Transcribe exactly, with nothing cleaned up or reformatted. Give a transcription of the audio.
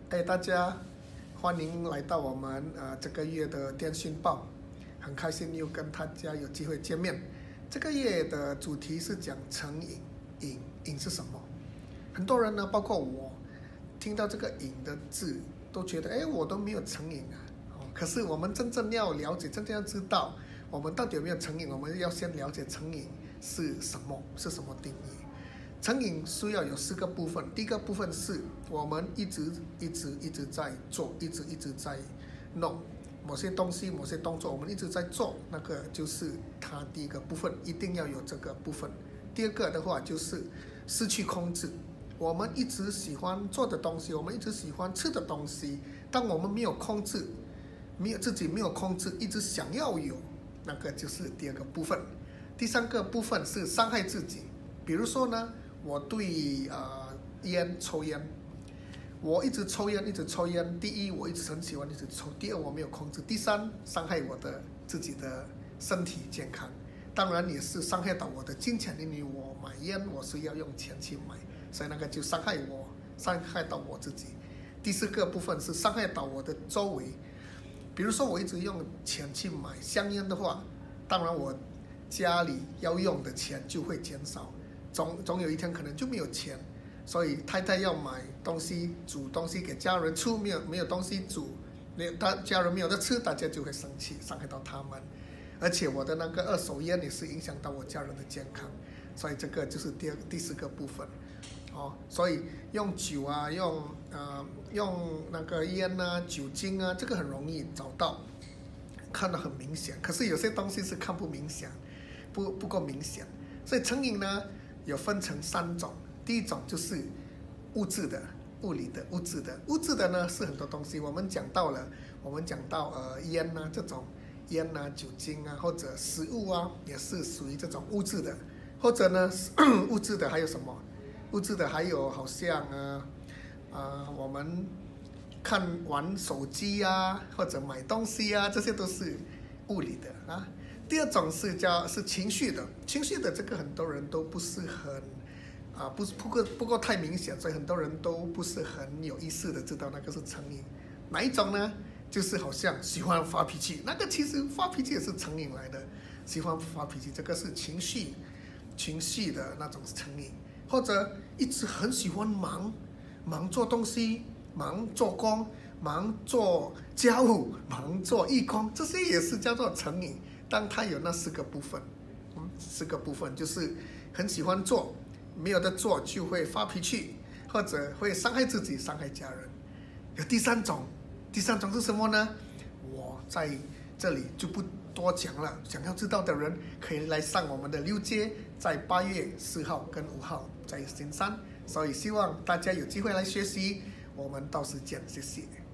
哎，大家欢迎来到我们呃这个月的电讯报，很开心又跟大家有机会见面。这个月的主题是讲成瘾，瘾瘾是什么？很多人呢，包括我，听到这个瘾的字，都觉得哎，我都没有成瘾啊。哦，可是我们真正要了解，真正要知道我们到底有没有成瘾，我们要先了解成瘾是什么，是什么定义。成瘾需要有四个部分，第一个部分是我们一直一直一直在做，一直一直在弄某些东西、某些动作，我们一直在做，那个就是它第一个部分，一定要有这个部分。第二个的话就是失去控制，我们一直喜欢做的东西，我们一直喜欢吃的东西，当我们没有控制，没有自己没有控制，一直想要有，那个就是第二个部分。第三个部分是伤害自己，比如说呢。我对呃烟抽烟，我一直抽烟，一直抽烟。第一，我一直很喜欢一直抽；第二，我没有控制；第三，伤害我的自己的身体健康，当然也是伤害到我的金钱，因为我买烟我是要用钱去买，所以那个就伤害我，伤害到我自己。第四个部分是伤害到我的周围，比如说我一直用钱去买香烟的话，当然我家里要用的钱就会减少。总总有一天可能就没有钱，所以太太要买东西煮东西给家人吃，没有没有东西煮，没有他家人没有得吃，大家就会生气，伤害到他们。而且我的那个二手烟也是影响到我家人的健康，所以这个就是第二第四个部分。哦，所以用酒啊，用呃用那个烟啊、酒精啊，这个很容易找到，看得很明显。可是有些东西是看不明显，不不够明显。所以成瘾呢，有分成三种，第一种就是物质的、物理的、物质的。物质的呢是很多东西，我们讲到了，我们讲到呃烟啊这种烟啊、酒精啊，或者食物啊，也是属于这种物质的。或者呢物质的还有什么？物质的还有好像啊啊、呃、我们看玩手机啊，或者买东西啊，这些都是物理的啊。第二种是叫是情绪的，情绪的这个很多人都不是很啊，不不过不过太明显，所以很多人都不是很有意识的知道那个是成瘾。哪一种呢？就是好像喜欢发脾气，那个其实发脾气也是成瘾来的，喜欢发脾气这个是情绪情绪的那种成瘾，或者一直很喜欢忙忙做东西，忙做工，忙做家务，忙做义工，这些也是叫做成瘾。当他有那四个部分，嗯，四个部分就是很喜欢做，没有得做就会发脾气，或者会伤害自己、伤害家人。有第三种，第三种是什么呢？我在这里就不多讲了，想要知道的人可以来上我们的六阶，在八月四号跟五号在新山，所以希望大家有机会来学习，我们到时见，谢谢。